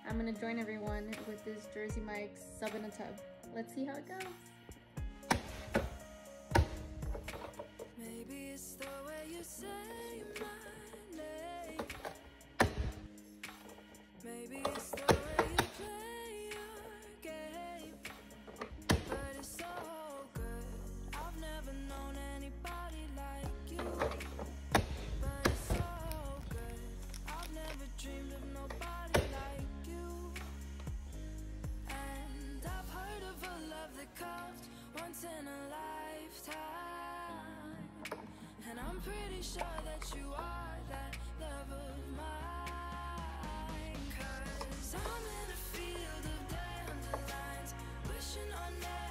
I'm gonna join everyone with this Jersey Mike's sub in a tub. Let's see how it goes. Maybe it's the way you say my name. Maybe it's the way you play your game. But it's so good. I've never known anybody like you. But it's so good. I've never dreamed of nobody like you. And I've heard of a love that comes once in a lifetime. And I'm pretty sure that you are that love of mine. 'Cause I'm in a field of dandelions, wishing on